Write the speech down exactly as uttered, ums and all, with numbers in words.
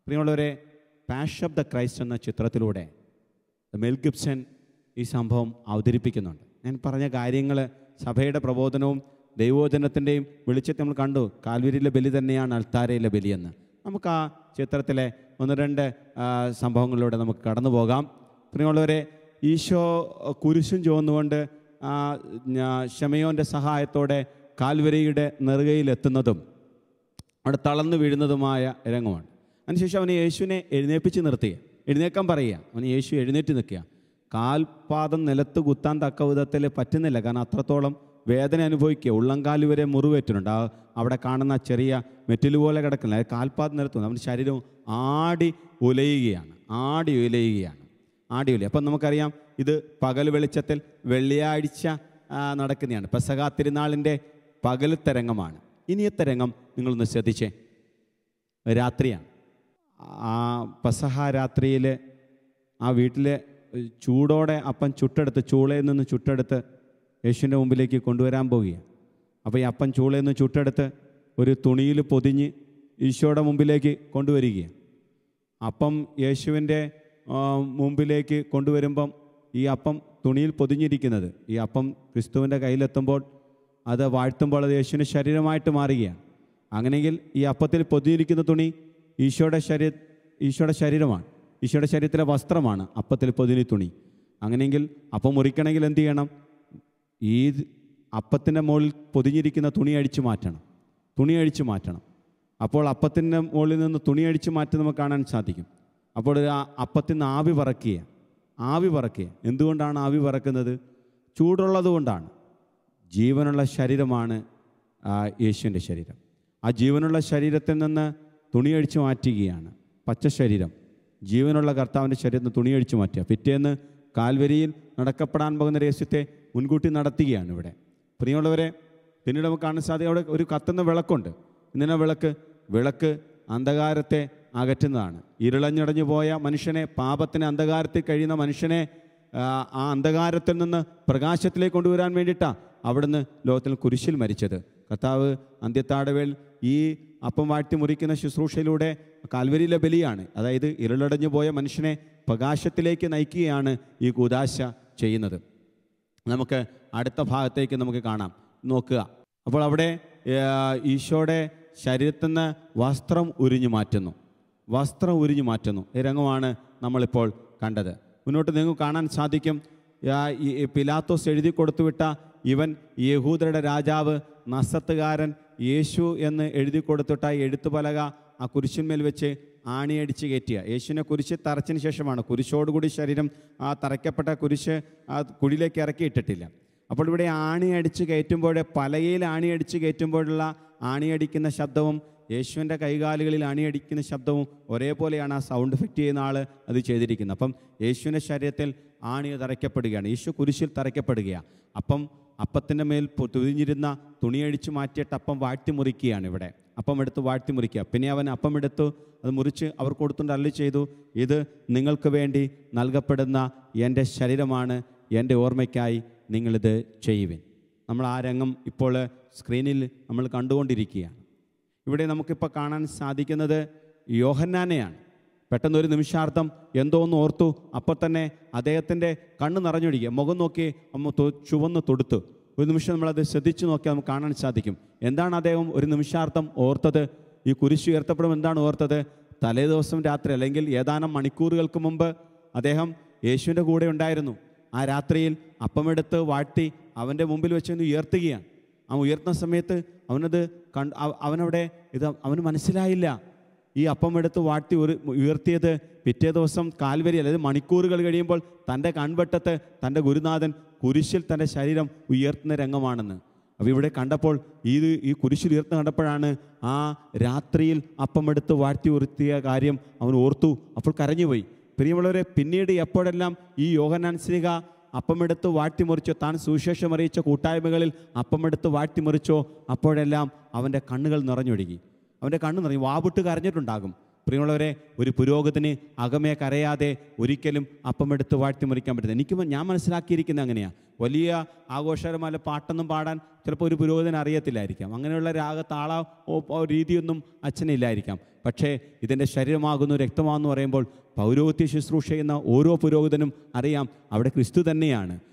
പ്രിയമുള്ളവരെ, passion of the Christ എന്ന ചിത്രത്തിലൂടെ മെൽ ഗിബ്സൺ ഈ സംഭവം അവതരിപ്പിക്കുന്നുണ്ട്. ഞാൻ പറഞ്ഞ കാര്യങ്ങൾ സഭയുടെ പ്രബോധനവും ദൈവോചനത്തിൻ്റെയും വെളിച്ചത്തെ നമ്മൾ കണ്ടു. കാൽവരിയിലെ ബലി തന്നെയാണ് അൾത്താരയിലെ ബലിയെന്ന്. നമുക്ക് ആ ചിത്രത്തിലെ ഒന്ന് രണ്ട് സംഭവങ്ങളിലൂടെ നമുക്ക് കടന്നു പോകാം. പ്രിയമുള്ളവരെ, ഈശോ കുരിശും ചുവന്നുകൊണ്ട് ശമയോൻ്റെ സഹായത്തോടെ കാൽവരിയുടെ നെറുകയിലെത്തുന്നതും അവിടെ തളർന്നു വീഴുന്നതുമായ രംഗമാണ്. അതിനുശേഷം അവന് യേശുവിനെ എഴുന്നേൽപ്പിച്ച് നിർത്തുക, എഴുന്നേൽക്കാൻ പറയുക. അവന് യേശു എഴുന്നേറ്റ് നിൽക്കുക. കാൽപാദം നിലത്ത് കുത്താൻ തക്ക വിധത്തിൽ പറ്റുന്നില്ല, കാരണം അത്രത്തോളം വേദന അനുഭവിക്കുക. ഉള്ളംകാല് വരെ മുറിവേറ്റുന്നുണ്ട്. ആ അവിടെ കാണുന്ന ചെറിയ മെറ്റിൽ പോലെ കിടക്കില്ല, കാൽപാദം നിലത്തുന്നു. അവൻ്റെ ശരീരം ആടി ഉലയുകയാണ്, ആടി ഉലയുകയാണ്, ആടി ഉലയുക. അപ്പം നമുക്കറിയാം, ഇത് പകൽ വെളിച്ചത്തിൽ വെള്ളിയാഴ്ച നടക്കുന്നതാണ്. പെസഹ തിരുനാളിൻ്റെ പകലത്തെ രംഗമാണ്. ഇനിയത്തെ രംഗം നിങ്ങളൊന്ന് ശ്രദ്ധിച്ചേ. രാത്രിയാണ്. ആ പെസഹ രാത്രിയിൽ ആ വീട്ടിലെ ചൂടോടെ അപ്പം ചുട്ടെടുത്ത്, ചൂളയിൽ നിന്ന് ചുട്ടെടുത്ത് യേശുവിൻ്റെ മുമ്പിലേക്ക് കൊണ്ടുവരാൻ പോവുകയാണ്. അപ്പോൾ ഈ അപ്പം ചൂളയിൽ നിന്ന് ചുട്ടെടുത്ത് ഒരു തുണിയിൽ പൊതിഞ്ഞ് ഈശോയുടെ മുമ്പിലേക്ക് കൊണ്ടുവരികയാണ്. അപ്പം യേശുവിൻ്റെ മുമ്പിലേക്ക് കൊണ്ടുവരുമ്പം ഈ അപ്പം തുണിയിൽ പൊതിഞ്ഞിരിക്കുന്നത്, ഈ അപ്പം ക്രിസ്തുവിൻ്റെ കയ്യിലെത്തുമ്പോൾ അത് വാഴ്ത്തുമ്പോൾ അത് യേശുവിൻ്റെ ശരീരമായിട്ട് മാറുകയാണ്. അങ്ങനെയെങ്കിൽ ഈ അപ്പത്തിൽ പൊതിഞ്ഞിരിക്കുന്ന തുണി ഈശോയുടെ ശരീര ഈശോയുടെ ശരീരമാണ്, ഈശോയുടെ ശരീരത്തിലെ വസ്ത്രമാണ് അപ്പത്തിൽ പൊതിഞ്ഞ തുണി. അങ്ങനെയെങ്കിൽ അപ്പം മുറിക്കണമെങ്കിൽ എന്ത് ചെയ്യണം? ഈ അപ്പത്തിൻ്റെ മുകളിൽ പൊതിഞ്ഞിരിക്കുന്ന തുണി അഴിച്ചു മാറ്റണം, തുണി അഴിച്ചു മാറ്റണം. അപ്പോൾ അപ്പത്തിൻ്റെ മുകളിൽ നിന്ന് തുണി അഴിച്ചു മാറ്റി നമുക്ക് കാണാൻ സാധിക്കും. അപ്പോൾ ആ അപ്പത്തിൽ നിന്ന് ആവി പറക്കുക, ആവി പറക്കുക. എന്തുകൊണ്ടാണ് ആവി പറക്കുന്നത്? ചൂടുള്ളത് കൊണ്ടാണ്. ജീവനുള്ള ശരീരമാണ് യേശുവിൻ്റെ ശരീരം. ആ ജീവനുള്ള ശരീരത്തിൽ നിന്ന് തുണി അഴിച്ചു മാറ്റുകയാണ്. പച്ച ശരീരം, ജീവനുള്ള കർത്താവിൻ്റെ ശരീരത്തിൽ നിന്ന് തുണി അഴിച്ചു മാറ്റുക. പിറ്റേന്ന് കാൽവരിയിൽ നടക്കപ്പെടാൻ പോകുന്ന രഹസ്യത്തെ മുൻകൂട്ടി നടത്തുകയാണ് ഇവിടെ. പ്രിയമുള്ളവരെ, പിന്നീട് നമുക്ക് കാണാൻ സാധിക്കും, അവിടെ ഒരു കത്തുന്ന വിളക്കുണ്ട്. ഇങ്ങനെ വിളക്ക് വിളക്ക് അന്ധകാരത്തെ അകറ്റുന്നതാണ്. ഇരുളഞ്ഞടഞ്ഞു പോയ മനുഷ്യനെ, പാപത്തിന് അന്ധകാരത്തിൽ കഴിയുന്ന മനുഷ്യനെ ആ അന്ധകാരത്തിൽ നിന്ന് പ്രകാശത്തിലേക്ക് കൊണ്ടുവരാൻ വേണ്ടിയിട്ടാണ് അവിടുന്ന് ലോകത്തിൽ കുരിശിൽ മരിച്ചത്. കർത്താവ് അന്ത്യത്താഴവേൾ ഈ അപ്പം വാഴ്ത്തി മുറിക്കുന്ന ശുശ്രൂഷയിലൂടെ കാൽവരിയിലെ ബലിയാണ്. അതായത് ഇരുളടഞ്ഞു പോയ മനുഷ്യനെ പ്രകാശത്തിലേക്ക് നയിക്കുകയാണ് ഈ കൂദാശ ചെയ്യുന്നത്. നമുക്ക് അടുത്ത ഭാഗത്തേക്ക് നമുക്ക് കാണാം, നോക്കുക. അപ്പോൾ അവിടെ ഈശോയുടെ ശരീരത്തിൽ നിന്ന് വസ്ത്രം ഉരിഞ്ഞു മാറ്റുന്നു, വസ്ത്രം ഉരിഞ്ഞു മാറ്റുന്നു. ഈ രംഗമാണ് നമ്മളിപ്പോൾ കണ്ടത്. മുന്നോട്ട് നിങ്ങൾക്ക് കാണാൻ സാധിക്കും, പിലാത്തോസ് എഴുതി കൊടുത്തുവിട്ട ഇവൻ യഹൂദരുടെ രാജാവ്, നസത്തുകാരൻ യേശു എന്ന് എഴുതി കൊടുത്തിട്ട എഴുത്തുപലക ആ കുരിശിന്മേൽ വെച്ച് ആണിയടിച്ച് കയറ്റിയ യേശുവിനെ കുരിശ് തറച്ചതിന് ശേഷമാണ്. കുരിശോടുകൂടി ശരീരം ആ തറയ്ക്കപ്പെട്ട കുരിശ് ആ കുഴിയിലേക്ക് ഇറക്കിയിട്ടിട്ടില്ല. അപ്പോൾ ഇവിടെ ആണിയടിച്ച് കയറ്റുമ്പോൾ, പലകയിൽ ആണിയടിച്ച് കയറ്റുമ്പോഴുള്ള ആണിയടിക്കുന്ന ശബ്ദവും യേശുവിൻ്റെ കൈകാലുകളിൽ അണിയടിക്കുന്ന ശബ്ദവും ഒരേപോലെയാണ് ആ സൗണ്ട് എഫക്റ്റ് ചെയ്യുന്ന ആൾ അത് ചെയ്തിരിക്കുന്നത്. അപ്പം യേശുവിൻ്റെ ശരീരത്തിൽ ആണി തറയ്ക്കപ്പെടുകയാണ്, യേശു കുരിശിൽ തറയ്ക്കപ്പെടുകയാണ്. അപ്പം അപ്പത്തിൻ്റെ മേൽ തുതിഞ്ഞിരുന്ന തുണിയഴിച്ച് മാറ്റിയിട്ട് അപ്പം വാഴ്ത്തി മുറിക്കുകയാണ്. ഇവിടെ അപ്പം എടുത്ത് വാഴ്ത്തി മുറിക്കുക. പിന്നെ അവൻ അപ്പം എടുത്തു അത് മുറിച്ച് അവർ കൊടുത്തുകൊണ്ട് അരുളി ചെയ്തു, ഇത് നിങ്ങൾക്ക് വേണ്ടി നൽകപ്പെടുന്ന എൻ്റെ ശരീരമാണ്, എൻ്റെ ഓർമ്മയ്ക്കായി നിങ്ങളിത് ചെയ്യുവിൻ. നമ്മൾ ആ രംഗം ഇപ്പോൾ സ്ക്രീനിൽ നമ്മൾ കണ്ടുകൊണ്ടിരിക്കുകയാണ്. ഇവിടെ നമുക്കിപ്പോൾ കാണാൻ സാധിക്കുന്നത് യോഹന്നാനെയാണ്. പെട്ടെന്നൊരു നിമിഷാർത്ഥം എന്തോ ഒന്ന് ഓർത്തു. അപ്പോൾ തന്നെ അദ്ദേഹത്തിൻ്റെ കണ്ണ് നിറഞ്ഞൊഴിക്കുക, മുഖം നോക്കി അമ്മ ചുവന്ന് തൊടുത്തു. ഒരു നിമിഷം നമ്മളത് ശ്രദ്ധിച്ചു നോക്കിയാൽ നമുക്ക് കാണാൻ സാധിക്കും. എന്താണ് അദ്ദേഹം ഒരു നിമിഷാർത്ഥം ഓർത്തത്? ഈ കുരിശ് ഉയർത്തപ്പെടും എന്താണ് ഓർത്തത്? തലേ ദിവസം രാത്രി അല്ലെങ്കിൽ ഏതാനും മണിക്കൂറുകൾക്ക് മുമ്പ് അദ്ദേഹം യേശുവിൻ്റെ കൂടെ ഉണ്ടായിരുന്നു. ആ രാത്രിയിൽ അപ്പമെടുത്ത് വാഴ്ത്തി അവൻ്റെ മുമ്പിൽ വെച്ച് ഉയർത്തുകയാണ്. ആ ഉയർത്തുന്ന സമയത്ത് അവനത് കണ്ട് അവനവിടെ ഇത് അവന് മനസ്സിലായില്ല. ഈ അപ്പം എടുത്ത് വാഴ്ത്തി ഒരു ഉയർത്തിയത് പിറ്റേ ദിവസം കാൽവരി, അതായത് മണിക്കൂറുകൾ കഴിയുമ്പോൾ തൻ്റെ കൺവെട്ടത്ത് തൻ്റെ ഗുരുനാഥൻ കുരിശിൽ തൻ്റെ ശരീരം ഉയർത്തുന്ന രംഗമാണെന്ന്. അപ്പോൾ ഇവിടെ കണ്ടപ്പോൾ ഈ ഈ കുരിശിൽ ഉയർത്തുന്ന കണ്ടപ്പോഴാണ് ആ രാത്രിയിൽ അപ്പം എടുത്ത് വാഴ്ത്തി ഉയർത്തിയ കാര്യം അവൻ ഓർത്തു. അപ്പോൾ കരഞ്ഞുപോയി. പ്രിയമുള്ളവരെ, പിന്നീട് എപ്പോഴെല്ലാം ഈ യോഹന്നാൻ ശ്ലീഹ അപ്പമെടുത്ത് വാഴ്ത്തിമുറിച്ചോ, താൻ സുവിശേഷം അറിയിച്ച കൂട്ടായ്മകളിൽ അപ്പമെടുത്ത് വാഴ്ത്തിമുറിച്ചോ, അപ്പോഴെല്ലാം അവൻ്റെ കണ്ണുകൾ നിറഞ്ഞൊഴുകി. അവൻ്റെ കണ്ണ് നിറഞ്ഞു, വാവിട്ട് കരഞ്ഞിട്ടുണ്ടാകും. പ്രിയമുള്ളവരെ, ഒരു പുരോഹിതന് അകമേ കരയാതെ ഒരിക്കലും അപ്പമെടുത്ത് വാഴ്ത്തി മുറിക്കാൻ പറ്റില്ല. എനിക്ക് ഞാൻ മനസ്സിലാക്കിയിരിക്കുന്നത് അങ്ങനെയാണ്. വലിയ ആഘോഷകരമായ പാട്ടൊന്നും പാടാൻ ചിലപ്പോൾ ഒരു പുരോഹിതന് അറിയത്തില്ലായിരിക്കാം. അങ്ങനെയുള്ള രാഗ താള രീതിയൊന്നും അച്ഛനില്ലായിരിക്കാം. പക്ഷേ ഇതിൻ്റെ ശരീരമാകുന്നു, രക്തമാകുന്നു പറയുമ്പോൾ പൗരോഹിത്യ ശുശ്രൂഷ ചെയ്യുന്ന ഓരോ പുരോഹിതനും അറിയാം അവിടെ ക്രിസ്തു തന്നെയാണ്.